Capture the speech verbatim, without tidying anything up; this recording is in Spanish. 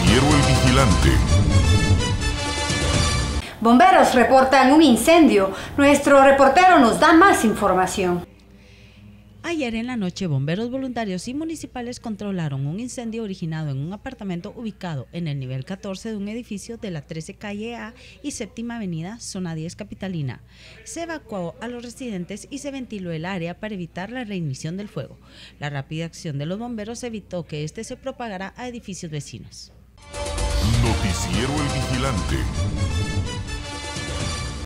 Noticiero El Vigilante. Bomberos reportan un incendio. Nuestro reportero nos da más información. Ayer en la noche, bomberos voluntarios y municipales controlaron un incendio originado en un apartamento ubicado en el nivel catorce de un edificio de la trece calle A y séptima avenida, zona diez capitalina. Se evacuó a los residentes y se ventiló el área para evitar la reignición del fuego. La rápida acción de los bomberos evitó que este se propagara a edificios vecinos. Noticiero El Vigilante.